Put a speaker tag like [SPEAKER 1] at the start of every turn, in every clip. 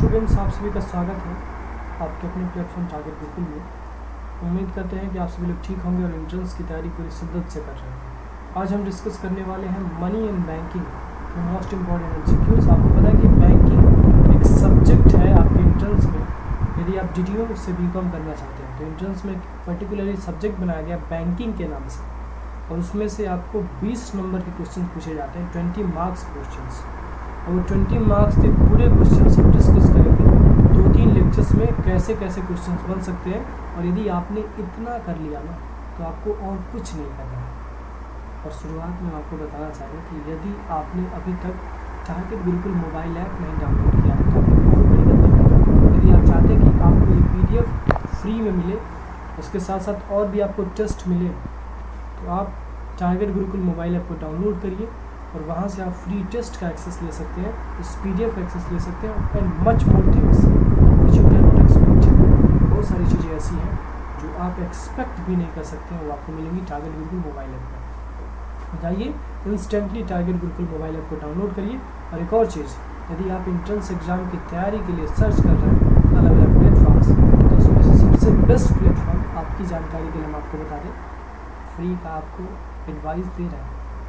[SPEAKER 1] Students, आप सभी का स्वागत है आपके अपने प्लेटफॉर्म टारगेट गुरुकुल में। उम्मीद करते हैं कि आप सभी लोग ठीक होंगे और एंट्रेंस की तैयारी पूरी शिद्दत से कर रहे हैं। आज हम डिस्कस करने वाले हैं मनी एंड बैंकिंग के मोस्ट इंपॉर्टेंट एमसीक्यूज। आपको पता है कि बैंकिंग एक सब्जेक्ट है आपके एंट्रेंस में। यदि आप DDO से BCom करना चाहते हैं तो एंट्रेंस में पर्टिकुलरली सब्जेक्ट बनाया गया बैंकिंग के नाम से, और उसमें से आपको 20 नंबर के क्वेश्चन पूछे जाते हैं, 20 मार्क्स क्वेश्चंस। और 20 मार्क्स के पूरे क्वेश्चंस हम डिस्कस करेंगे 2-3 लेक्चर्स में कैसे कैसे क्वेश्चंस बन सकते हैं। और यदि आपने इतना कर लिया ना तो आपको और कुछ नहीं करना है। और शुरुआत में आपको बताना चाहेंगे कि यदि आपने अभी तक टारगेट गुरुकुल मोबाइल ऐप नहीं डाउनलोड किया है तो आपको बहुत बड़ी गलती कर रहे हैं। यदि आप चाहते हैं कि आपको ये PDF फ्री में मिले, उसके साथ साथ और भी आपको टेस्ट मिले, तो आप टारगेट गुरुकुल मोबाइल ऐप को डाउनलोड करिए और वहाँ से आप फ्री टेस्ट का एक्सेस ले सकते हैं, इस PDF का एक्सेस ले सकते हैं and much more things which you can not expect. बहुत सारी चीज़ें ऐसी हैं जो आप एक्सपेक्ट भी नहीं कर सकते हैं, वो आपको मिलेंगी टारगेट गुरुकुल मोबाइल ऐप पर। जाइए instantly target Gurukul mobile app को डाउनलोड करिए। और एक और चीज़, यदि आप एंट्रेंस एग्जाम की तैयारी के लिए सर्च कर रहे हैं अलग अलग प्लेटफॉर्म्स, तो उसमें से सबसे बेस्ट प्लेटफॉर्म आपकी जानकारी के लिए हम आपको बता दें, फ्री का आपको एडवाइस दे रहे हैं,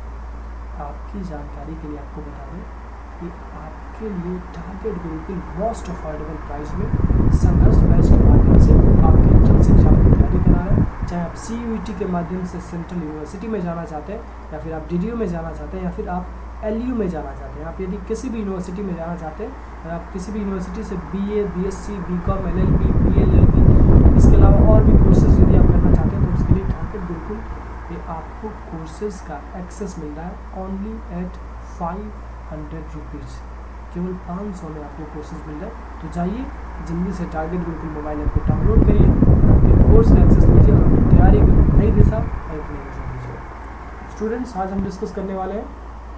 [SPEAKER 1] आपकी जानकारी के लिए आपको बता दें कि आपके लिए target Gurukul most affordable price में संघर्ष बैच के माध्यम से आपके एंट्रेंस एग्जाम की तैयारी करा रहे हैं। चाहे आप CUET के माध्यम से सेंट्रल यूनिवर्सिटी में जाना चाहते हैं, या फिर आप DDO में जाना चाहते हैं, या फिर आप LU में जाना चाहते हैं। आप यदि किसी भी यूनिवर्सिटी में जाना चाहते हैं और आप किसी भी यूनिवर्सिटी से BA, BSc, BCom, LLB, BLLB, इसके अलावा और भी कोर्सेज यदि आप करना चाहते हैं तो उसके लिए टारगेट गुरुकुल ये आपको कोर्सेज का एक्सेस मिल रहा है ओनली एट 500 रुपीज़। केवल 500 में आपको कोर्सेज मिल रहा है। तो जाइए जल्दी से टारगेट गुरुकुल मोबाइल ऐप को डाउनलोड करिए, अपने कोर्स का एक्सेस लीजिए और अपनी तैयारी की नई दिशा और एक नई दिशा दीजिए। स्टूडेंट्स, आज हम डिस्कस करने वाले हैं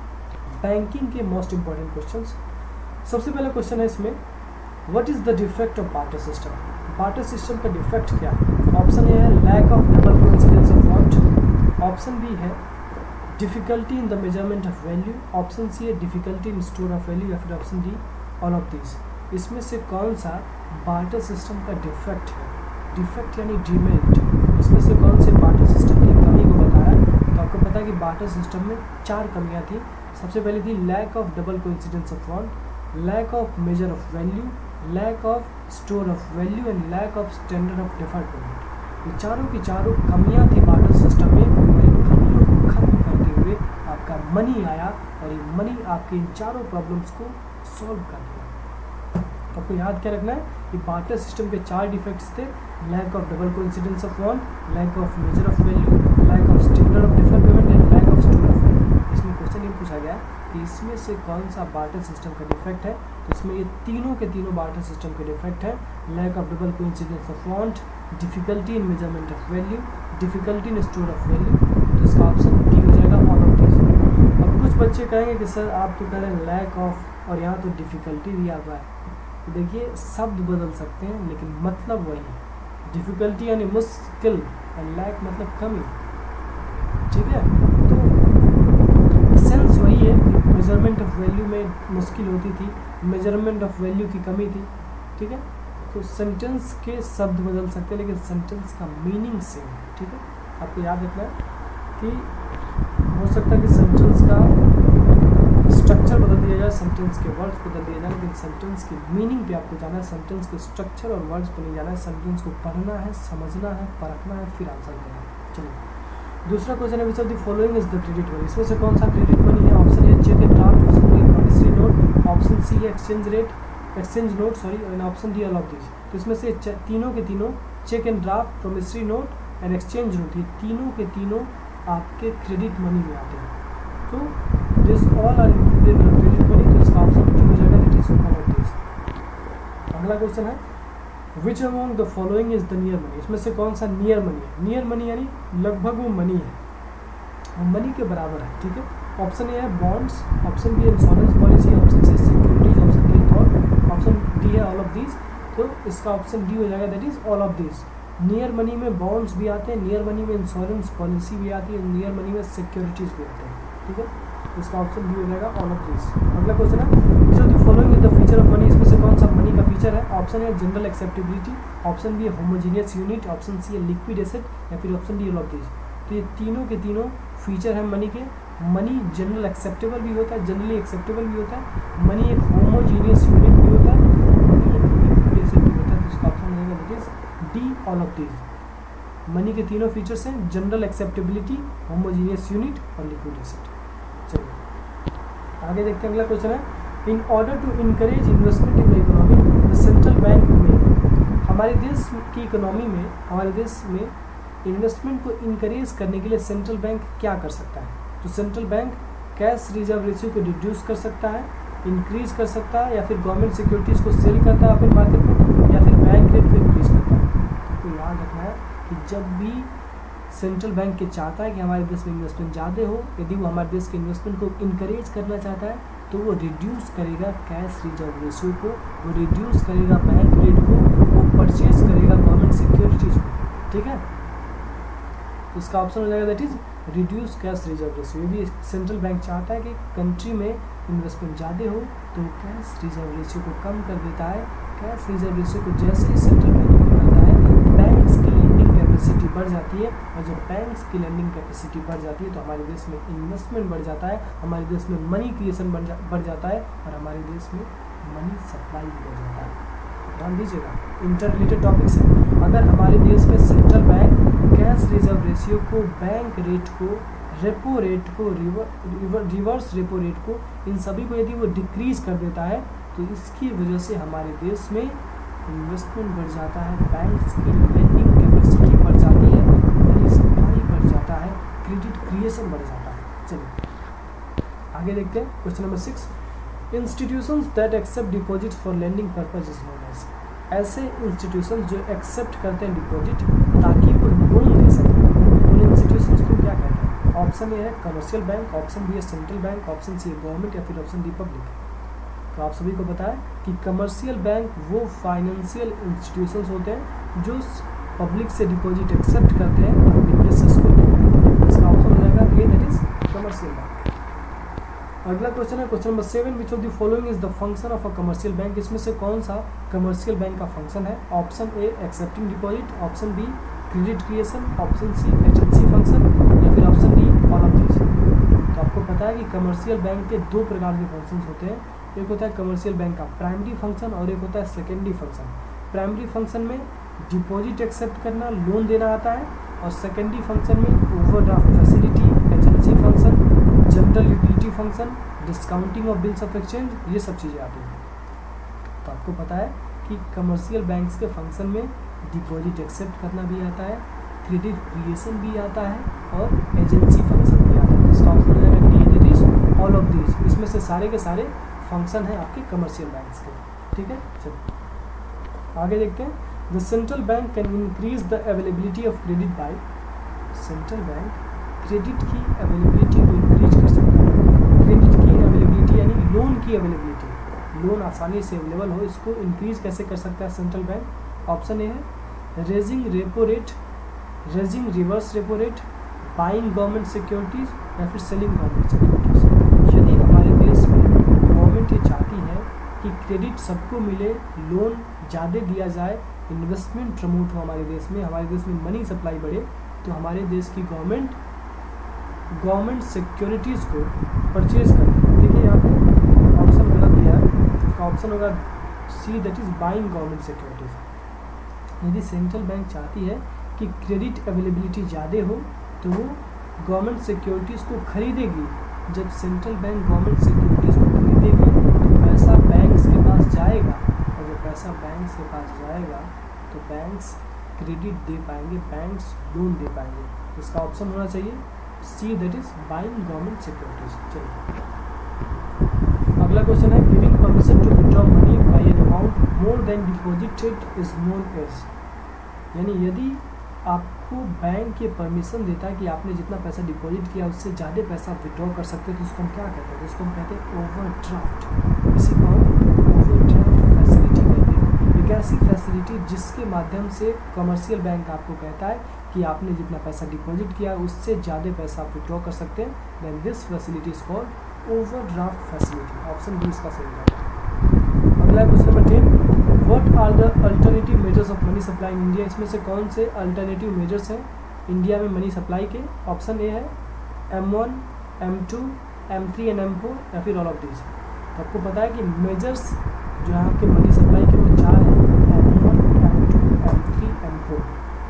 [SPEAKER 1] बैंकिंग के मोस्ट इंपॉर्टेंट क्वेश्चंस। सबसे पहला क्वेश्चन है इसमें, what is the defect of barter system. Barter system का डिफेक्ट क्या है? ऑप्शन ए है lack of double coincidence of want, option B है difficulty in the measurement of value, option C है difficulty in store of value, या फिर option D all of this. इसमें से कौन सा बार्टर सिस्टम का डिफेक्ट है? डिफेक्ट यानी डिमेरिट। इसमें से कौन से बार्टर सिस्टम की कमी को बताया? तो आपको पता है कि बार्टर सिस्टम में 4 कमियाँ थी। सबसे पहली थी lack of double coincidence of want, lack of measure of value, lack of store of value and lack of standard of deferred payment. ये चारों की चारों कमियां थी बार्टर सिस्टम में, और इन कमियों को खत्म करते हुए आपका मनी आया और ये मनी आपके इन चारों प्रॉब्लम्स को सॉल्व कर दिया। आपको याद क्या रखना है कि बार्टर सिस्टम के 4 डिफेक्ट्स थे, lack of double coincidence of want, lack of measure of value, lack of standard of deferred payment and lack of store of value. इसमें क्वेश्चन ये पूछा गया कि इसमें से कौन सा बार्टर सिस्टम का डिफेक्ट है। तो इसमें ये तीनों के तीनों बार्टर सिस्टम के डिफेक्ट है, lack of double coincidence of want, difficulty in measurement of value, difficulty in store of value. तो इसका ऑप्शन डी हो जाएगा ऑल ऑफ दिस। अब कुछ बच्चे कहेंगे कि सर आप तो कह रहे हैं लैक ऑफ और यहाँ तो डिफिकल्टी दिया हुआ है। तो देखिए शब्द बदल सकते हैं लेकिन मतलब वही है। डिफिकल्टी यानी मुश्किल और लैक मतलब कमी, ठीक है। तो सेंस वही है, मेजरमेंट ऑफ वैल्यू में मुश्किल होती थी, मेजरमेंट ऑफ वैल्यू की कमी थी, ठीक है। तो सेंटेंस के शब्द बदल सकते हैं लेकिन सेंटेंस का मीनिंग सेम है, ठीक है। आपको याद रखना है कि हो सकता है कि सेंटेंस का स्ट्रक्चर बदल दिया जाए, सेंटेंस के वर्ड्स बदल दिया जाए, लेकिन सेंटेंस की मीनिंग पे आपको जाना है। सेंटेंस के स्ट्रक्चर और वर्ड्स पर नहीं जाना है, सेंटेंस को पढ़ना है, समझना है, परखना है, फिर आंसर देना है। चलिए दूसरा क्वेश्चन है, which of the following is the credit money. इसमें से कौन सा क्रेडिट मनी है? Option A cheque and draft, option B promissory note, option C है exchange note and option D all of this. तो इसमें से तीनों के तीनों cheque and draft, promissory note and exchange note, ये तीनों के तीनों आपके क्रेडिट मनी में आते हैं। तो this all are included in credit money, तो इसका ऑप्शन डी हो जाएगा, that is all of this. अगला क्वेश्चन है, which among the following is the near money. इसमें से कौन सा नियर मनी है? नियर मनी यानी लगभग वो मनी है, वो मनी के बराबर है, ठीक है। ऑप्शन ए है बॉन्ड्स, ऑप्शन बी है insurance policy, option C securities, option D thought, option D है ऑल ऑफ दिस। तो इसका ऑप्शन डी हो जाएगा, that is all of this. Near money में बॉन्ड्स भी आते हैं, नियर मनी में इंश्योरेंस पॉलिसी भी आती है, नियर मनी में सिक्योरिटीज भी आते हैं, ठीक है। इसका ऑप्शन डी हो जाएगा ऑल ऑफ दिस। अगला क्वेश्चन है, which of the following is the feature of money. इसमें से कौन सा मनी का ऑप्शन है जनरल एक्सेप्टेबिलिटी, ऑप्शन बी है होमोजीनियस यूनिट, ऑप्शन सी है लिक्विड एसेट या फिर option D all of these. तो ये तीनों के तीनों फीचर हैं मनी के। मनी जनरल एक्सेप्टेबल भी होता है, जनरली एक्सेप्टेबल भी होता है, मनी एक होमोजीनियस यूनिट भी होता है, मनी एक लिक्विड एसेट भी होता है। तो इसका ऑप्शन रहेगा that is D all of these. Money के तीनों फीचर्स हैं जनरल एक्सेप्टेबिलिटी, होमोजीनियस यूनिट और लिक्विड एसेट। चलिए आगे देखते हैं, अगला क्वेश्चन है in order to encourage investment in the economy the central bank में, हमारे देश की इकोनॉमी में, हमारे देश में इन्वेस्टमेंट को इनकरेज करने के लिए सेंट्रल बैंक क्या कर सकता है? तो central bank cash reserve ratio को रिड्यूस कर सकता है, इंक्रीज कर सकता है, या फिर गवर्नमेंट सिक्योरिटीज़ को सेल करता है ओपन मार्केट में, या फिर बैंक रेट को इंक्रीज करता है। तो याद रखना है कि जब भी सेंट्रल बैंक के चाहता है कि हमारे देश में इन्वेस्टमेंट ज़्यादा हो, यदि वो हमारे देश के इन्वेस्टमेंट को इनकरेज करना चाहता है तो वो रिड्यूस करेगा कैश रिजर्व रेशियो को, वो रिड्यूस करेगा बैंक रेट को, वो परचेज करेगा गवर्नमेंट सिक्योरिटीज़ को। ठीक है, इसका ऑप्शन हो जाएगा that is reduce cash reserve ratio. यदि सेंट्रल बैंक चाहता है कि कंट्री में इन्वेस्टमेंट ज़्यादा हो तो कैश रिजर्व रेशियो को कम कर देता है। कैश रिजर्व रेशियो को जैसे ही सेंट्रल बैंक कम करता है, बैंक्स की लेंडिंग कैपेसिटी बढ़ जाती है, और जब बैंक्स की लेंडिंग कैपेसिटी बढ़ जाती है तो हमारे देश में इन्वेस्टमेंट बढ़ जाता है, हमारे देश में मनी क्रिएशन बढ़ जाता है, और हमारे देश में मनी सप्लाई भी बढ़ जाता है। ध्यान दीजिएगा, इंटर रिलेटेड टॉपिक्स है। अगर हमारे देश में central bank cash reserve ratio को, बैंक रेट को, रेपो रेट को, रिवर्स रेपो रेट को, इन सभी को यदि वो डिक्रीज कर देता है तो इसकी वजह से हमारे देश में इन्वेस्टमेंट बढ़ जाता है, बैंक्स की लेंडिंग कैपेसिटी बढ़ जाती है, मनी सप्लाई बढ़ जाता है, क्रेडिट क्रिएशन बढ़ जाता है। चलिए आगे देखते हैं question number 6। Institutions that accept deposit for lending purpose is known as, ऐसे इंस्टीट्यूशंस जो एक्सेप्ट करते हैं डिपॉजिट ताकि वो लोन दे सकें, उन इंस्टीट्यूशंस को क्या कहते हैं? ऑप्शन ए है कमर्शियल बैंक, ऑप्शन बी है सेंट्रल बैंक, ऑप्शन सी है गवर्नमेंट, या फिर ऑप्शन डी पब्लिक। तो आप सभी को पता है कि कमर्शियल बैंक वो फाइनेंशियल इंस्टीट्यूशंस होते हैं जो पब्लिक से डिपॉजिट एक्सेप्ट करते हैं और बिजनेसेस को। इसका ऑप्शन हो जाएगा A that is commercial bank. अगला क्वेश्चन है question number 7, which of the following is the function of a commercial bank, इसमें से कौन सा कमर्शियल बैंक का फंक्शन है? Option A accepting deposit, option B credit creation, option C agency function, या फिर option D all of these. तो आपको पता है कि कमर्शियल बैंक के दो प्रकार के फंक्शन होते हैं, एक होता है कमर्शियल बैंक का प्राइमरी फंक्शन और एक होता है सेकेंडरी फंक्शन। प्राइमरी फंक्शन में डिपॉजिट एक्सेप्ट करना, लोन देना आता है, और सेकेंडरी फंक्शन में overdraft facility, agency function, general utility function, discounting of bills of exchange, ये सब चीज़ें आती हैं। तो आपको पता है कि कमर्शियल बैंक्स के फंक्शन में डिपॉजिट एक्सेप्ट करना भी आता है, क्रेडिट क्रिएशन भी आता है, और एजेंसी फंक्शन भी आता है। इसका ऑप्शन हो जाएगा D that is all of these. इसमें से सारे के सारे फंक्शन हैं आपके कमर्शियल बैंक्स के। ठीक है, चलिए आगे देखते हैं। The central bank can increase the availability of credit by, central bank credit की अवेलेबिलिटी को इंक्रीज कर सकता है। क्रेडिट की अवेलेबिलिटी यानी लोन की अवेलेबिलिटी, लोन आसानी से अवेलेबल हो, इसको इंक्रीज कैसे कर सकता है सेंट्रल बैंक? ऑप्शन ए है raising repo rate, raising reverse repo rate, buying government securities, या फिर सेलिंग गवर्नमेंट सिक्योरिटीज़। यदि हमारे देश में गवर्नमेंट ये चाहती है कि क्रेडिट सबको मिले, लोन ज़्यादा दिया जाए, इन्वेस्टमेंट प्रमोट हो हमारे देश में मनी सप्लाई बढ़े, तो हमारे देश की गवर्नमेंट सिक्योरिटीज़ को परचेज करती। देखिए यहाँ पे ऑप्शन गलत दिया है, इसका ऑप्शन होगा C that is buying government securities. यदि सेंट्रल बैंक चाहती है कि क्रेडिट अवेलेबिलिटी ज़्यादा हो तो वो गवर्नमेंट सिक्योरिटीज़ को खरीदेगी। जब सेंट्रल बैंक गवर्नमेंट सिक्योरिटीज़ को खरीदेगी तो पैसा बैंक्स के पास जाएगा, और जब पैसा बैंक्स के पास जाएगा तो बैंक्स क्रेडिट दे पाएंगे, बैंक्स लोन दे पाएंगे। इसका ऑप्शन होना चाहिए C that is buying government securities. चलिए अगला क्वेश्चन है giving permission to withdraw money by an amount more than deposited is known as, यानी यदि आपको बैंक ये परमिशन देता है कि आपने जितना पैसा डिपॉजिट किया उससे ज़्यादा पैसा विड्रॉ कर सकते हैं, तो उसको हम क्या कहते हैं? तो उसको हम कहते हैं ओवरड्राफ्ट। इसी को हम ओवरड्राफ्ट फैसिलिटी कहते हैं। एक ऐसी फैसिलिटी जिसके माध्यम से कमर्शियल बैंक आपको कहता है कि आपने जितना पैसा डिपॉजिट किया उससे ज़्यादा पैसा आप विड्रॉ कर सकते हैं, then this facility is called overdraft facility. Option B इसका सही है। अगला question number 10, what are the alternative measures of money supply in India, इसमें से कौन से अल्टरनेटिव मेजर्स हैं इंडिया में मनी सप्लाई के? ऑप्शन ए है M1, M2, M3 and M4 या फिर ऑल ऑफ दीज। तो आपको पता है कि मेजर्स जो है आपके मनी सप्लाई के वो 4 हैं, M1, M2, M3, M4।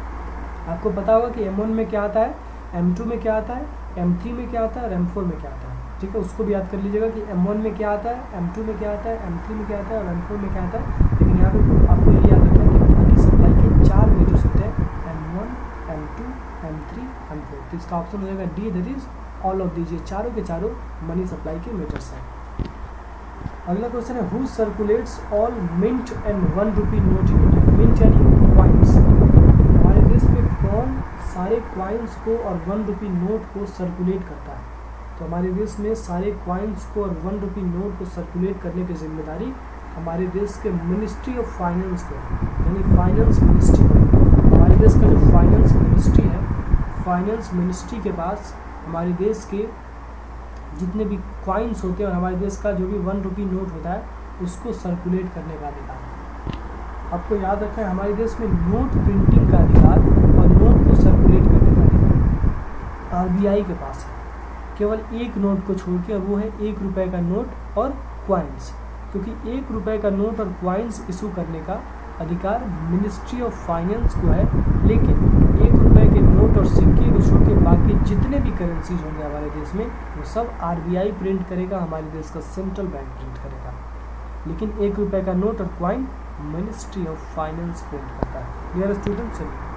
[SPEAKER 1] आपको पता होगा कि M1 में क्या आता है, M2 में क्या आता है, M3 में क्या आता है और M4 में क्या आता है, ठीक है। उसको भी याद कर लीजिएगा कि M1 में क्या आता है, M2 में क्या आता है, M3 में क्या आता है और M4 में क्या आता है। लेकिन यहाँ पे आपको ये याद रखना है कि मनी सप्लाई के 4 मेजर्स होते हैं, M1, M2, M3, M4। तो इसका ऑप्शन हो जाएगा D, that is all of these. ये चारों के चारों मनी सप्लाई के मेजर्स हैं। अगला क्वेश्चन है who circulates all mint and 1 rupee note in India. Mint यानी क्वाइंस। हमारे देश में कौन सारे क्वाइंस को और 1 रुपी नोट को सर्कुलेट करता है? तो हमारे देश में सारे क्वाइंस को और 1 रुपी नोट को सर्कुलेट करने की जिम्मेदारी हमारे देश के मिनिस्ट्री ऑफ फाइनेंस को, यानी फाइनेंस मिनिस्ट्री को। हमारे देश का जो फाइनेंस मिनिस्ट्री है, फाइनेंस मिनिस्ट्री के पास हमारे देश के जितने भी क्वाइंस होते हैं और हमारे देश का जो भी 1 रुपी नोट होता है उसको सर्कुलेट करने का अधिकार है। आपको याद रखना है हमारे देश में नोट प्रिंटिंग का अधिकार और नोट को सर्कुलेट करने का अधिकार RBI के पास है, केवल एक नोट को छोड़ के, और वो है 1 रुपये का नोट और क्वाइंस। क्योंकि 1 रुपये का नोट और क्वाइंस इशू करने का अधिकार मिनिस्ट्री ऑफ फाइनेंस को है, लेकिन 1 रुपये के नोट और सिक्के को छोड़ के बाकी जितने भी करेंसीज होंगे हमारे देश में वो सब RBI प्रिंट करेगा, हमारे देश का सेंट्रल बैंक प्रिंट करेगा। लेकिन 1 रुपये का नोट और coin ministry of finance print करता है। Clear student?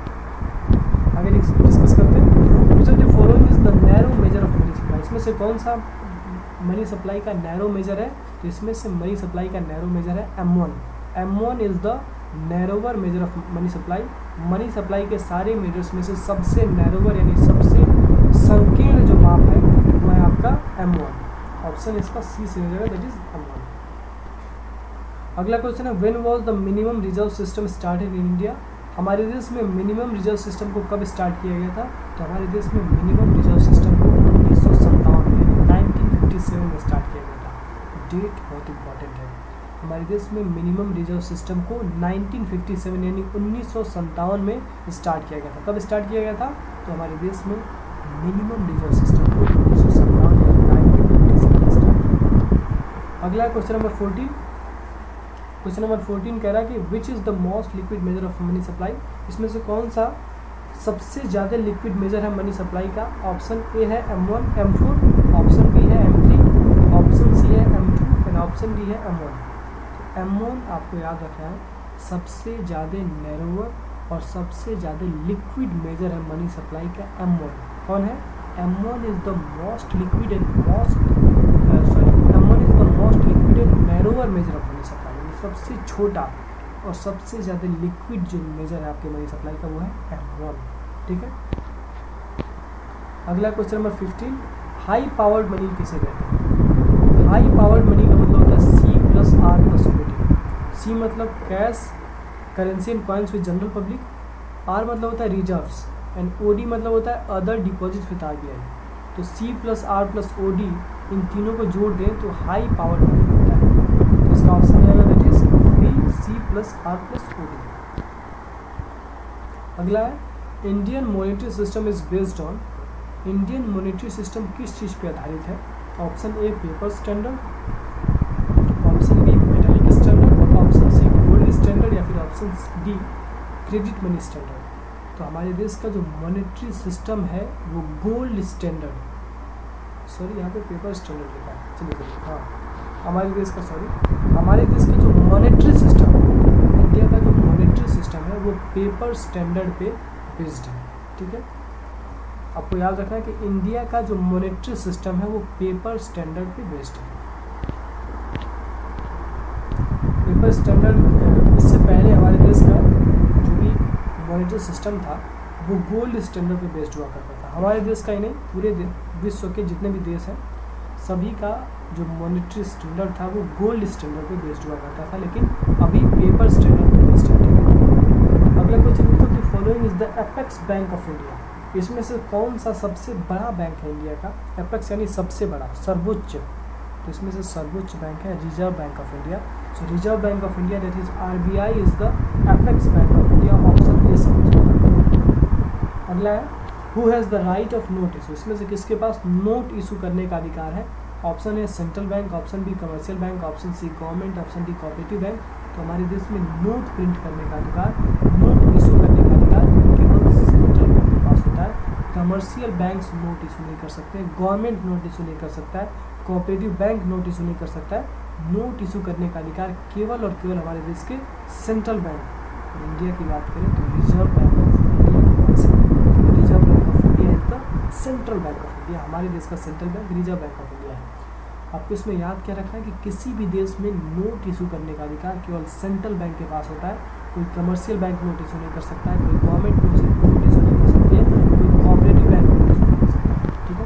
[SPEAKER 1] चलिए आगे डिस्कस करते हैं। Which of the following is the narrow measure of money supply. इसमें से कौन सा मनी सप्लाई का नैरो मेजर है? तो इसमें से मनी सप्लाई का नैरो मेजर है M1। M1 is the narrower measure of money supply. Money supply के सारे मेजर्स में से सबसे नैरोवर यानी सबसे संकीर्ण जो माप है वो है आपका M1। ऑप्शन इसका सी से हो जाएगा, दैट इज M1। अगला क्वेश्चन है when was the minimum reserve system started in India. हमारे देश में मिनिमम रिजर्व सिस्टम को कब स्टार्ट किया गया था? तो हमारे देश में मिनिमम रिजर्व सिस्टम को 1957 में 1957 में स्टार्ट किया गया था। डेट बहुत इंपॉर्टेंट है। हमारे देश में मिनिमम रिजर्व सिस्टम को 1957 यानी 1957 में स्टार्ट किया गया था। कब स्टार्ट किया गया था? तो हमारे देश में मिनिमम रिजर्व सिस्टम को 1957 यानी 1957 में स्टार्ट किया गया। अगला क्वेश्चन नंबर 14। क्वेश्चन नंबर 14 कह रहा है कि which is the most liquid measure of money supply. इसमें से कौन सा सबसे ज़्यादा लिक्विड मेजर है मनी सप्लाई का? ऑप्शन ए है M1, M4, ऑप्शन बी है M3, ऑप्शन सी है M2 एंड ऑप्शन डी है M1। तो M1 आपको याद रखना है सबसे ज़्यादा नैरोवर और सबसे ज़्यादा लिक्विड मेजर है मनी सप्लाई का M1। कौन है? M1 is the most liquid and M1 is the most liquid and narrower measure of money supply. सबसे छोटा और सबसे ज़्यादा लिक्विड जो मेजर है आपके मनी सप्लाई का वो है M1। ठीक है। अगला question number 15, high powered money किसे कहते हैं? हाई पावर्ड मनी का मतलब होता है C+R+OD। C मतलब cash, currency and coins with general public, R मतलब होता है रिजर्व्स एंड OD मतलब होता है अदर डिपॉजिट विद RBI। तो C+R+OD इन तीनों को जोड़ दें तो हाई पावर्ड मनी होता है। तो इसका ऑप्शन रहेगा दैट इज बी, C+R+OD। अगला है Indian monetary system is based on. Indian monetary system किस चीज़ पे आधारित है? Option A paper standard, option B metallic standard, option C gold standard या फिर option D credit money standard. तो हमारे देश का जो मॉनेटरी सिस्टम है वो गोल्ड स्टैंडर्ड, सॉरी यहाँ पे पेपर स्टैंडर्ड लिखा है, चलिए हाँ हमारे देश का जो मॉनेटरी सिस्टम, इंडिया का जो मॉनेटरी सिस्टम है वो पेपर स्टैंडर्ड पे बेस्ड है। ठीक है, आपको याद रखना है कि इंडिया का जो मॉनेटरी सिस्टम है वो पेपर स्टैंडर्ड पे बेस्ड है। पेपर स्टैंडर्ड, इससे पहले हमारे देश का जो भी मॉनेटरी सिस्टम था वो गोल्ड स्टैंडर्ड पे बेस्ड हुआ करता था। हमारे देश का ही नहीं, पूरे विश्व के जितने भी देश हैं सभी का जो मॉनेटरी स्टैंडर्ड था वो गोल्ड स्टैंडर्ड पे बेस्ड हुआ करता था, लेकिन अभी पेपर स्टैंडर्ड पे बेस्ड है। अगला क्वेश्चन है the following is the apex bank of India. इसमें से कौन सा सबसे बड़ा बैंक है इंडिया का? एपेक्स यानी सबसे बड़ा, सर्वोच्च। तो इसमें से सर्वोच्च बैंक है reserve bank of India. So reserve bank of India that is RBI is the apex bank of India, option A समझिए। अगला है who has the right of note issue, इसमें से किसके पास नोट इशू करने का अधिकार है? Option A central bank, option B commercial bank, option C government, option D cooperative bank. तो हमारे देश में नोट प्रिंट करने का अधिकार, नोट इशू करने का अधिकार केवल सेंट्रल बैंक के पास होता है। कमर्शियल बैंक्स नोट इशू नहीं कर सकते, गवर्नमेंट नोट इशू नहीं कर सकता है, कोऑपरेटिव बैंक नोट इशू नहीं कर सकता है। नोट इशू करने का अधिकार केवल और केवल हमारे देश के सेंट्रल बैंक, इंडिया की बात करें तो रिजर्व बैंक ऑफ इंडिया के पास है। Reserve bank of India is the central bank of India, हमारे देश का central bank reserve bank of India है। आपको इसमें याद क्या रखना है कि किसी भी देश में नोट इशू करने का अधिकार केवल सेंट्रल बैंक के पास होता है। कोई कमर्शियल बैंक नोट इशू नहीं कर सकता है, कोई गवर्नमेंट नोट इशू नहीं कर सकती है, कोई कोऑपरेटिव बैंक नोट इशू नहीं कर सकता है। ठीक है,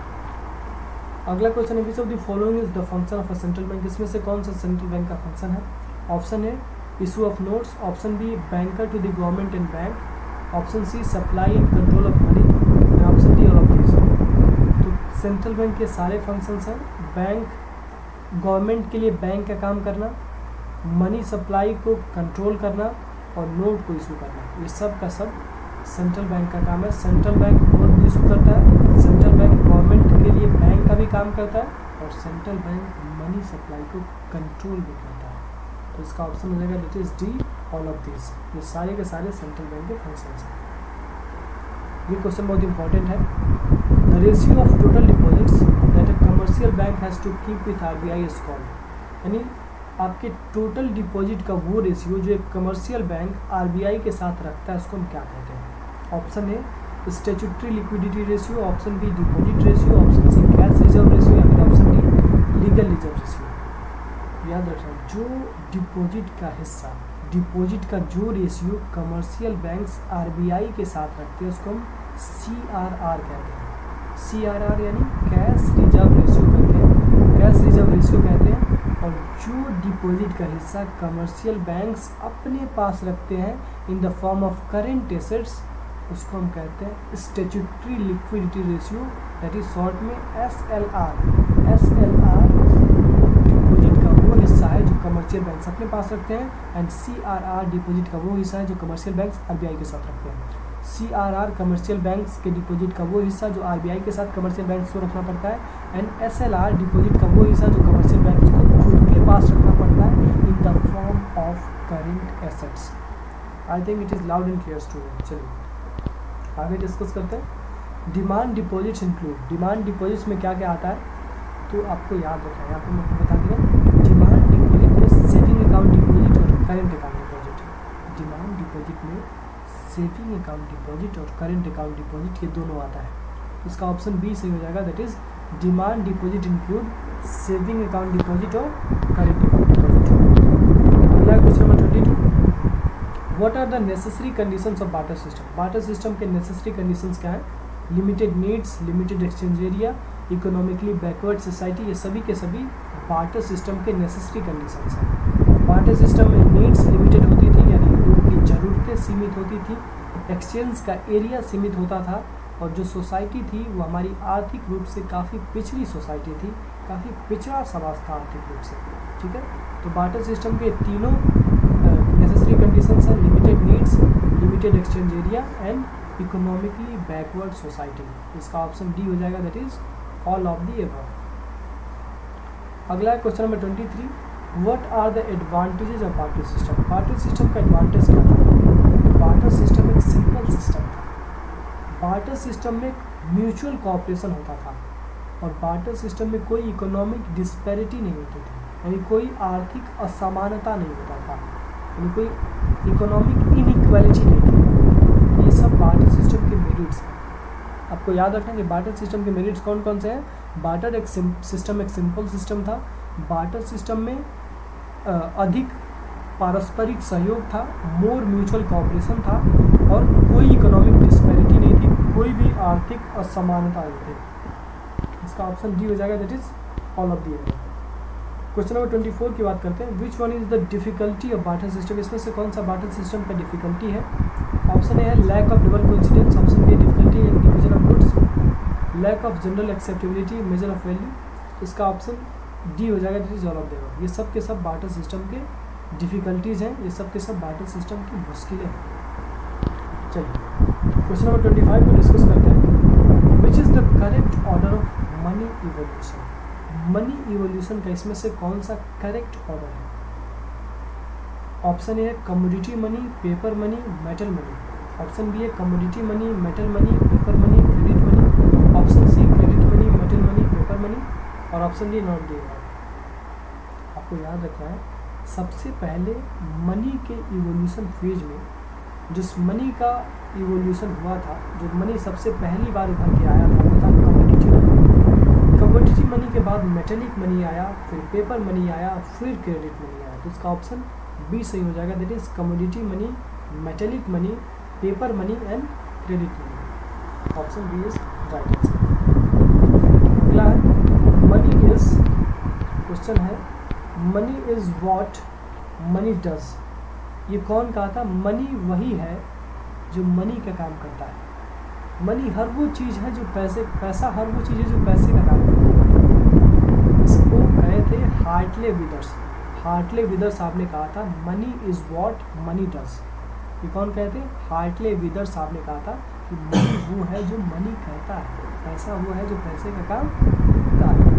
[SPEAKER 1] अगला क्वेश्चन है which of the following is the function of a central bank, इसमें से कौन सा सेंट्रल बैंक का फंक्शन है? Option A issue of notes, option B banker to the government and bank, option C supply and control of money, option D all of this. तो central bank के सारे functions हैं, bank government के लिए bank का काम करना, money supply को कंट्रोल करना और नोट को इशू करना, ये सब का सब सेंट्रल बैंक का काम है। सेंट्रल बैंक नोट इशू करता है, सेंट्रल बैंक गवर्नमेंट के लिए बैंक का भी काम करता है और सेंट्रल बैंक मनी सप्लाई को कंट्रोल भी करता है। तो इसका ऑप्शन हो जाएगा that is D all of this. ये सारे के सारे सेंट्रल बैंक के फंक्शंस हैं। ये क्वेश्चन बहुत इंपॉर्टेंट है। The ratio of total deposits that a commercial bank has to keep with RBI is called, यानी आपके टोटल डिपॉजिट का वो रेशियो जो एक कमर्शियल बैंक RBI के साथ रखता है उसको हम क्या कहते हैं? Option A statutory liquidity ratio, option B deposit ratio, option C cash reserve ratio या फिर option D legal reserve ratio. याद रखना जो डिपॉजिट का हिस्सा, डिपॉजिट का जो रेशियो कमर्शियल बैंक्स RBI के साथ रखते हैं उसको हम CRR कहते हैं। CRR यानी कैश रिजर्व रेशियो कहते हैं, कैश रिजर्व रेशियो कहते हैं। और जो डिपॉजिट का हिस्सा कमर्शियल बैंक्स अपने पास रखते हैं in the form of current assets उसको हम कहते हैं statutory liquidity ratio, that is short में SLR। SLR डिपॉजिट का वो हिस्सा है जो कमर्शियल बैंक्स अपने पास रखते हैं एंड CRR डिपॉजिट का वो हिस्सा है जो कमर्शियल बैंक्स RBI के साथ रखते हैं। CRR कमर्शियल बैंक्स के डिपॉजिट का वो हिस्सा जो RBI के साथ कमर्शियल बैंक्स को रखना पड़ता है एंड SLR डिपॉजिट का वो हिस्सा जो कमर्शियल बैंक्स को खुद के पास रखना पड़ता है in the form of current assets. I think it is loud and clear student. चलिए आगे डिस्कस करते हैं। Demand deposits include, demand deposits में क्या क्या आता है तो आपको याद रखना है। यहाँ पर मैं आपको बता दिया डिमांड डिपॉजिट में सेविंग अकाउंट डिपॉजिट और current account deposit. Demand deposit में सेविंग अकाउंट डिपॉजिट और करेंट अकाउंट डिपॉजिट ये दोनों आता है। इसका ऑप्शन बी सही हो जाएगा, that is demand deposit include saving account deposit और करेंट अकाउंट डिपॉजिट। अगला question number 22, what are the necessary conditions of barter system? Barter system के नेसेसरी कंडीशंस क्या है? Limited needs, limited exchange area, economically backward society, ये सभी के सभी barter system के नेसेसरी कंडीशंस हैं। बार्टर सिस्टम में नीड्स लिमिटेड होती थी यानी लोगों की ज़रूरतें सीमित होती थी, एक्सचेंज का एरिया सीमित होता था और जो सोसाइटी थी वो हमारी आर्थिक रूप से काफ़ी पिछड़ी सोसाइटी थी, काफ़ी पिछड़ा समाज था आर्थिक रूप से। ठीक है, तो बार्टर सिस्टम के तीनों नेसेसरी कंडीशंस हैं limited needs, limited exchange area and economically backward society. इसका ऑप्शन डी हो जाएगा, that is all of the above. अगला question number 23, what are the advantages of barter system? Barter system का advantage क्या था? Barter system एक simple system था। Barter system में म्यूचुअल कोऑपरेशन होता था और बार्टर सिस्टम में कोई इकोनॉमिक डिस्पैरिटी नहीं होती थी, यानी कोई आर्थिक असमानता नहीं होता था, यानी कोई इकोनॉमिक इनइक्वालिटी नहीं थी। ये सब बार्टर सिस्टम के मेरिट्स हैं। आपको याद रखना कि बार्टर सिस्टम के मेरिट्स कौन कौन से हैं। बार्टर एक सिस्टम एक सिंपल सिस्टम था, बार्टर सिस्टम में अधिक पारस्परिक सहयोग था, मोर म्यूचुअल कोऑपरेशन था और कोई इकोनॉमिक डिस्पैरिटी नहीं थी, कोई भी आर्थिक असमानता नहीं थी। इसका ऑप्शन डी हो जाएगा, that is all of the above. Question number 24 की बात करते हैं, which one is the difficulty of barter system? इसमें से कौन सा बार्टर सिस्टम का डिफिकल्टी है? ऑप्शन ए है lack of double coincidence, option B difficulty in division of goods, lack of general acceptability, measure of value. इसका option D हो जाएगा that is all of the above. ये सब के सब बार्टर सिस्टम के डिफिकल्टीज हैं, ये सब के सब बार्टर सिस्टम की मुश्किलें हैं। चलिए क्वेश्चन नंबर 25 को डिस्कस करते हैं। Which is the correct order of money evolution. Money evolution का इसमें से कौन सा करेक्ट ऑर्डर है? ऑप्शन ए है commodity money, paper money, metal money. Option B है commodity money, metal money, paper money, credit money. Option C credit money, metal money, paper money. और option D not D. आपको याद रखना है सबसे पहले मनी के इवोल्यूशन फेज में जिस मनी का इवोल्यूशन हुआ था, जो मनी सबसे पहली बार उभर के आया था वो था कमोडिटी मनी। कमोडिटी मनी के बाद मेटेलिक मनी आया, फिर पेपर मनी आया, फिर क्रेडिट मनी आया। तो इसका ऑप्शन बी सही हो जाएगा, that is commodity money, metallic money, paper money and credit money. Option B is right answer. अगला है मनी इज, क्वेश्चन है money is what money does. ये कौन कहा था? मनी वही है जो मनी का काम करता है। मनी हर वो चीज़ है जो पैसा हर वो चीज़ है जो पैसे का काम करता है। इसको कहे थे हार्टले विदर्स। हार्टले विदर्स साहब ने कहा था money is what money does. ये कौन कहे थे? हार्टले विदर्स साहब ने कहा था कि मनी वो है जो मनी कहता है, पैसा वो है जो पैसे का काम करता है।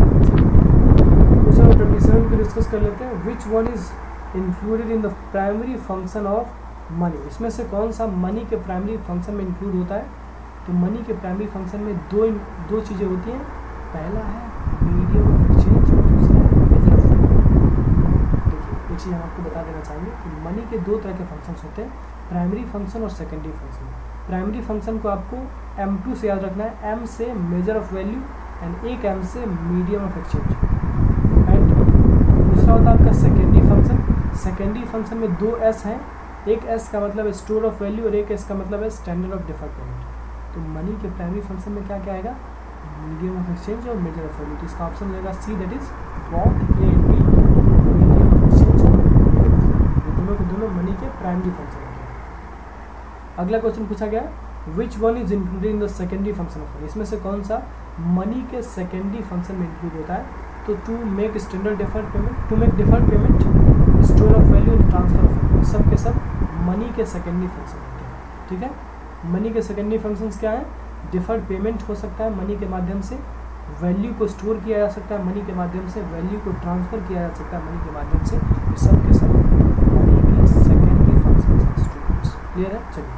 [SPEAKER 1] क्वेश्चन नंबर 27 को डिस्कस कर लेते हैं। Which one is included in the primary function of money. इसमें से कौन सा मनी के प्राइमरी फंक्शन में इंक्लूड होता है? तो मनी के प्राइमरी फंक्शन में दो चीज़ें होती हैं। पहला है मीडियम ऑफ एक्सचेंज और दूसरा है मेजर ऑफ वैल्यू। देखिए एक चीज़ हम आपको बता देना चाहेंगे कि मनी के दो तरह के फंक्शंस होते हैं, प्राइमरी फंक्शन और सेकेंडरी फंक्शन। प्राइमरी फंक्शन को आपको M2 से याद रखना है, M से मेजर ऑफ वैल्यू एंड एक M से मीडियम ऑफ एक्सचेंज। एंड दूसरा होता है आपका सेकेंडरी फंक्शन। सेकेंडरी फंक्शन में दो S हैं, एक S का मतलब है स्टोर ऑफ वैल्यू और एक S का मतलब है स्टैंडर्ड ऑफ डिफर्ड पेमेंट। तो मनी के प्राइमरी फंक्शन में क्या क्या आएगा? मीडियम ऑफ एक्सचेंज और मेजर ऑफ वैल्यू। तो इसका ऑप्शन रहेगा C, that is both A and B, medium of exchange और ये दोनों के दोनों मनी के प्राइमरी फंक्शन होते हैं। अगला क्वेश्चन पूछा गया which one is included in the secondary function of money. इसमें से कौन सा मनी के सेकेंडरी फंक्शन में इंक्लूड होता है? तो to make standard deferred payment, to make deferred payment, store of value and transfer of value, सब के सब मनी के सेकेंडरी फंक्शन होते हैं। ठीक है, मनी के सेकेंडरी फंक्शंस क्या है? डिफर्ड पेमेंट हो सकता है मनी के माध्यम से, वैल्यू को स्टोर किया जा सकता है मनी के माध्यम से, वैल्यू को ट्रांसफर किया जा सकता है मनी के माध्यम से। ये सब के सब मनी के सेकेंडरी फंक्शंस हैं स्टूडेंट्स। क्लियर है? चलिए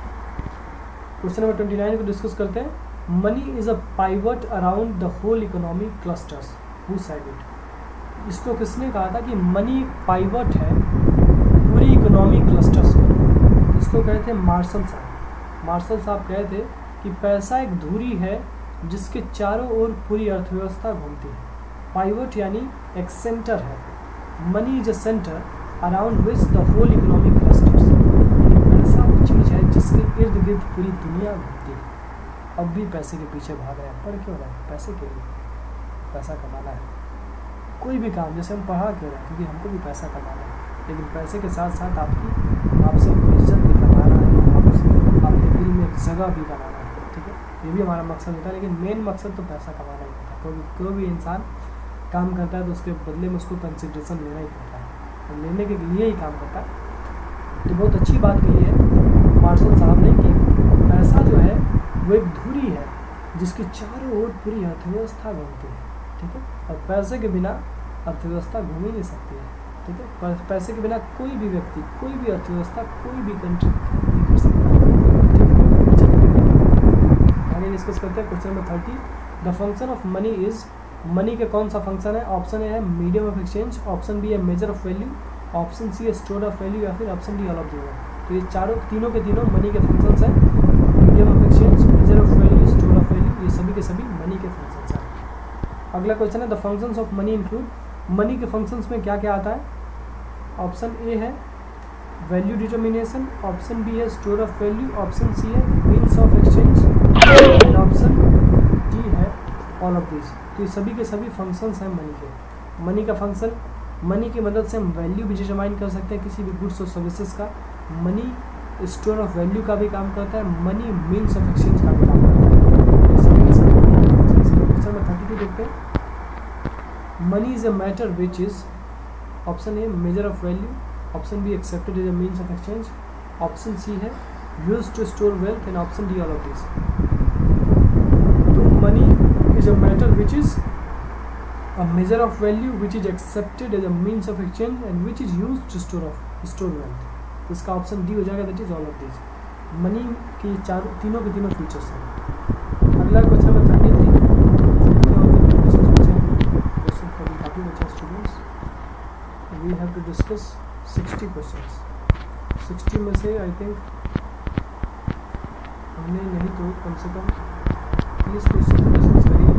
[SPEAKER 1] क्वेश्चन नंबर 29 को डिस्कस करते हैं। Money is a pivot around the whole economic clusters, who said it. इसको किसने कहा था कि मनी पाइवट है पूरी इकोनॉमिक क्लस्टर्स में? इसको कहे थे मार्शल साहब। मार्शल साहब कहे थे कि पैसा एक धुरी है जिसके चारों ओर पूरी अर्थव्यवस्था घूमती है। पाइवट यानी एक सेंटर है, money is a centre around which the whole economic clusters. पैसा वो चीज़ है जिसके इर्द गिर्द पूरी दुनिया घूमती है। अब भी पैसे के पीछे भाग रहे हैं, पढ़ क्यों रहे हैं? पैसे के लिए, पैसा कमाना है। कोई भी काम, जैसे हम पढ़ा क्यों रहे हैं? क्योंकि हमको भी पैसा कमाना है, लेकिन पैसे के साथ साथ आपसे इज्जत भी कमाना है, आपके दिल में एक जगह भी बनाना है। ठीक है, ये भी हमारा मकसद होता है, लेकिन मेन मकसद तो पैसा कमाना ही होता है। कोई भी इंसान काम करता है तो उसके बदले में उसको कंसिडरेशन लेना ही पड़ता है, और लेने के लिए ही काम करता है। तो बहुत अच्छी बात कही है मार्शल साहब ने कि पैसा जो है वो एक धुरी है जिसके चारों ओर पूरी अर्थव्यवस्था घूमती है। ठीक है, और पैसे के बिना अर्थव्यवस्था घूम ही नहीं सकती है। ठीक है, पैसे के बिना कोई भी व्यक्ति, कोई भी अर्थव्यवस्था, कोई भी कंट्री नहीं कर सकता। ठीक है, आगे डिस्कस करते हैं। Question number 30, the function of money is. Money का कौन सा फंक्शन है? ऑप्शन ए है medium of exchange, option B है measure of value, option C है स्टोर ऑफ वैल्यू, या फिर option D all of the above. तो ये तीनों के तीनों मनी के फंक्शंस हैं। Medium of exchange, measure of value, store of value, ये सभी के सभी मनी के फंक्शंस हैं। अगला क्वेश्चन है the functions of money include. Money के फंक्शंस में क्या क्या आता है? ऑप्शन ए है वैल्यू डिटर्मिनेशन, ऑप्शन बी है store of value, option C है means of exchange, and option D है ऑल ऑफ दिस। तो ये सभी के सभी फंक्शंस हैं मनी के। मनी का फंक्शन, मनी की मदद से हम वैल्यू भी डिटरमाइन कर सकते हैं किसी भी गुड्स और सर्विसेज का। मनी स्टोर ऑफ वैल्यू का भी काम करता है, मनी मीन्स ऑफ एक्सचेंज का भी काम करता है। क्वेश्चन नंबर 32 देखते हैं। Money is a matter which is, option A measure of value, option B accepted as a means of exchange, option C है use to store wealth, and option D all of this. तो money is a matter which is a measure of value which is accepted as a means of exchange and which is used to store wealth। तो इसका option D हो जाएगा, that is all of this. Money के तीनों के तीनों features हैं। अगला क्वेश्चन नंबर 33, क्वेश्चन काफ़ी बचे students, we have to discuss 60 questions. 60 में से आई थिंक हमने नहीं तो कम से कम 30 क्वेश्चन डिस्कस करिए।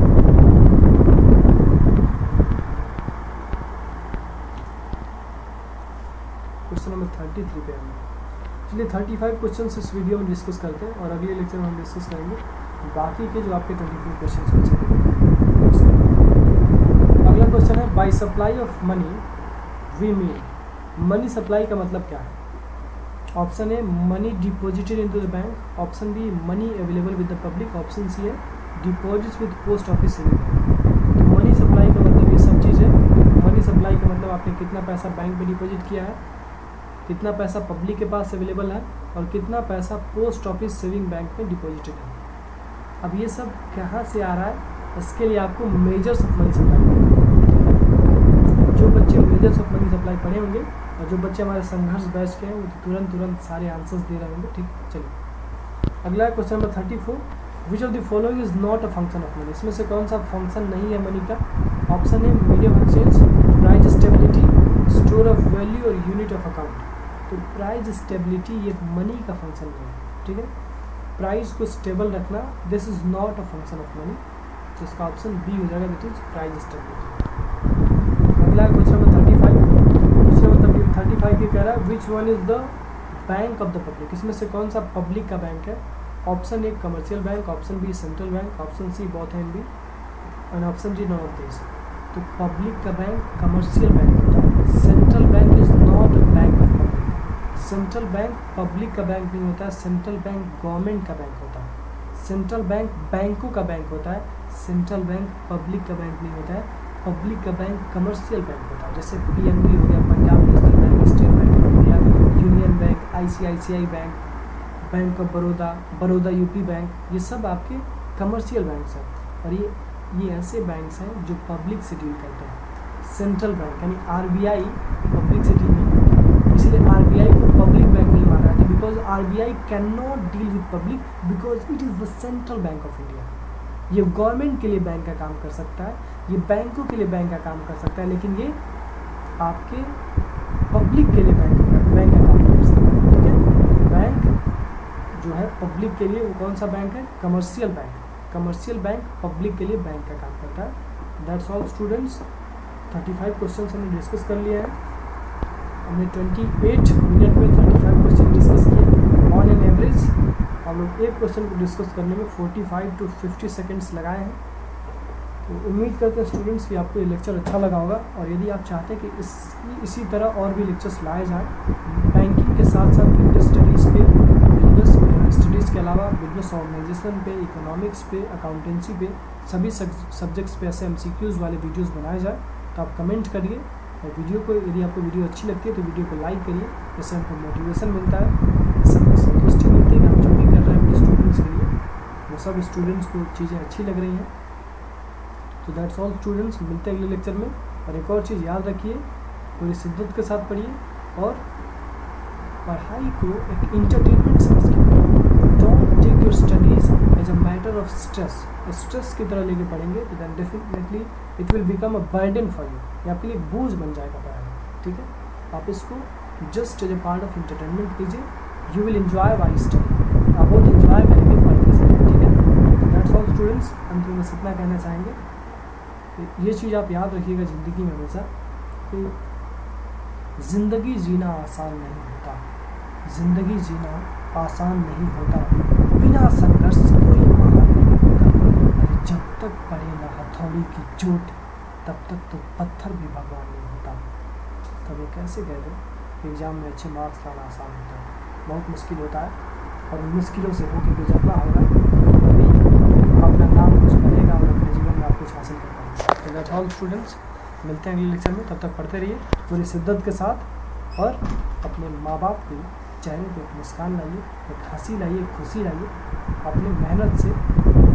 [SPEAKER 1] क्वेश्चन नंबर 33 पे हम, चलिए 35 क्वेश्चन इस वीडियो में डिस्कस करते हैं और अगले लेक्चर में हम डिस्कस करेंगे बाकी के जो आपके 24 क्वेश्चन बचे हैं। अगला क्वेश्चन है, by supply of money we mean, money supply का मतलब क्या है? Option A money deposited into the bank, option B money available with the public, option C है deposits with post office saving bank. तो money supply का मतलब ये सब चीज़ है। मनी सप्लाई का मतलब आपने कितना पैसा बैंक में डिपॉजिट किया है, कितना पैसा पब्लिक के पास अवेलेबल है और कितना पैसा पोस्ट ऑफिस सेविंग बैंक में डिपॉजिटेड है। अब ये सब कहाँ से आ रहा है, इसके लिए आपको मेजर्स ऑफ मनी सप्लाई, जो बच्चे मेजर्स ऑफ मनी सप्लाई पढ़े होंगे और जो बच्चे हमारे संघर्ष बैच के हैं वो तुरंत सारे आंसर्स दे रहे होंगे। ठीक, चलिए अगला question number 34, which of the following is not a function of money, इसमें से कौन सा फंक्शन नहीं है मनी का? ऑप्शन है medium of exchange, price stability, store of value और यूनिट ऑफ अकाउंट। तो प्राइस स्टेबिलिटी ये मनी का फंक्शन नहीं है, ठीक है। प्राइस को स्टेबल रखना, this is not a function of money, तो इसका ऑप्शन बी हो जाएगा, दैट इज प्राइस स्टेबिलिटी। अगला क्वेश्चन नंबर 35, क्वेश्चन नंबर 35 ये कह रहा है which one is the bank of the public, इसमें से कौन सा पब्लिक का बैंक है? Option A commercial bank, option B central bank, option C both and B, and option D none of this. तो पब्लिक का बैंक कमर्शियल बैंक होता है, central bank is not a bank of public. Central bank public का bank नहीं होता है, central bank government का bank होता है। सेंट्रल बैंक बैंकों का बैंक होता है, सेंट्रल बैंक पब्लिक का बैंक नहीं होता है। पब्लिक का बैंक कमर्शियल बैंक होता है, जैसे पीएनबी हो गया, Punjab national bank, state bank of India, union bank, ICICI bank, bank of Baroda, Baroda UP bank, ये सब आपके कमर्शियल बैंक्स हैं। और ये ऐसे बैंक्स हैं जो पब्लिक से डील करते हैं। सेंट्रल बैंक यानी आरबीआई पब्लिक से डील नहीं करता, इसलिए आरबीआई को पब्लिक बैंक नहीं माना जाता, because RBI can not deal with public because it is the central bank of India. ये गवर्नमेंट के लिए बैंक का काम कर सकता है, ये बैंकों के लिए बैंक का काम कर सकता है, लेकिन ये आपके पब्लिक के लिए बैंक का काम कर सकता है, ठीक है। बैंक जो है पब्लिक के लिए, वो कौन सा बैंक है? Commercial bank. Commercial bank public के लिए बैंक का काम करता है। दैट्स ऑल स्टूडेंट्स, 35 क्वेश्चन हमने डिस्कस कर लिया है। हमने 28 मिनट में 35 क्वेश्चन डिस्कस किए। ऑन एन एवरेज हम लोग एक क्वेश्चन को डिस्कस करने में 45 to 50 सेकेंड्स लगाए हैं। तो उम्मीद करते हैं स्टूडेंट्स कि आपको ये लेक्चर अच्छा लगा होगा, और यदि आप चाहते हैं कि इसी तरह और भी लेक्चर्स लाए जाएँ बैंकिंग के साथ साथ बिजनेस स्टडीज़ पे, बिजनेस स्टडीज़ के अलावा बिजनेस ऑर्गेनाइजेशन पे, इकोनॉमिक्स पे, अकाउंटेंसी पे, सभी सब्जेक्ट्स पे ऐसे MCQs वाले वीडियोज़ बनाए जाए, तो आप कमेंट करिए। और वीडियो को, यदि आपको वीडियो अच्छी लगती है तो वीडियो को लाइक करिए, इससे हमको मोटिवेशन मिलता है, इससे हमको संतुष्टि मिलती है कि हम जो भी कर रहे हैं अपने स्टूडेंट्स के लिए वो सब स्टूडेंट्स को चीज़ें अच्छी लग रही हैं। तो दैट्स ऑल स्टूडेंट्स, मिलते हैं अगले लेक्चर में। और एक और चीज़ याद रखिए, पूरी शिद्दत के साथ पढ़िए और पढ़ाई को एक इंटरटेनमेंट समझिए। Don't take your studies as a matter of stress की तरह लेके पढ़ेंगे तो then definitely it will become a burden for you, ये आपके लिए बोझ बन जाएगा पढ़ाई, ठीक है। आप इसको just as a part of entertainment लीजिए, you will enjoy why study, आप बहुत इंजॉय करेंगे पढ़ते समय, ठीक है। दैट्स ऑल स्टूडेंट्स, अंत में बस इतना कहना चाहेंगे, ये चीज़ आप याद रखिएगा ज़िंदगी में हमेशा कि ज़िंदगी जीना आसान नहीं होता, ज़िंदगी जीना आसान नहीं होता, बिना संघर्ष कोई महान नहीं होता, जब तक पड़े ना हथौड़ी की चोट तब तक तो पत्थर भी भगवान नहीं होता। तब ये कैसे कह दो एग्ज़ाम में अच्छे मार्क्स लाना आसान होता है, बहुत मुश्किल होता है, और मुश्किलों से होकर गुजरना होगा, तभी अपना नाम कुछ बनेगा और अपने जीवन में आप कुछ हासिल कर पाएंगे। मच ऑल स्टूडेंट्स, मिलते हैं अगले लेक्चर में, तब तक पढ़ते रहिए पूरी शिद्दत के साथ और अपने माँ बाप के चेहरे पे एक मुस्कान लाइए, एक हंसी लाइए, एक खुशी लाइए, अपनी मेहनत से